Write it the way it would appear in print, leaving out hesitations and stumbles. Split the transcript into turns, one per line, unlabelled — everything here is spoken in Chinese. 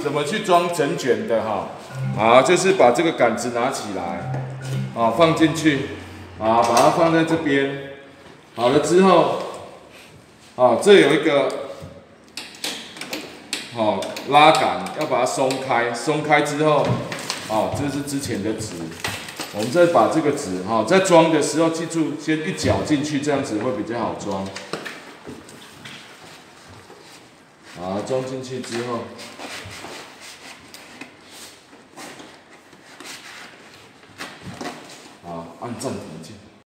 怎么去装整卷的哈？好，就是把这个杆子拿起来，啊，放进去，啊，把它放在这边。好了之后，啊，这有一个，好拉杆，要把它松开，松开之后，啊，这是之前的纸。我们再把这个纸哈，在装的时候记住先一搅进去，这样子会比较好装。好，装进去之后，好，按暂停键。